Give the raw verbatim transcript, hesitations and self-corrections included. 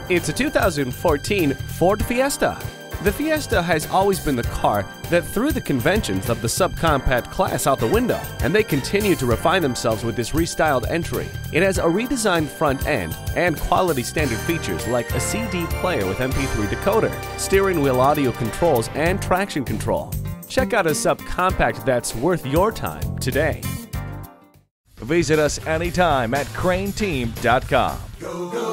It's a two thousand fourteen Ford Fiesta. The Fiesta has always been the car that threw the conventions of the subcompact class out the window, and they continue to refine themselves with this restyled entry. It has a redesigned front end and quality standard features like a C D player with M P three decoder, steering wheel audio controls, and traction control. Check out a subcompact that's worth your time today. Visit us anytime at crain team dot com. Go, go.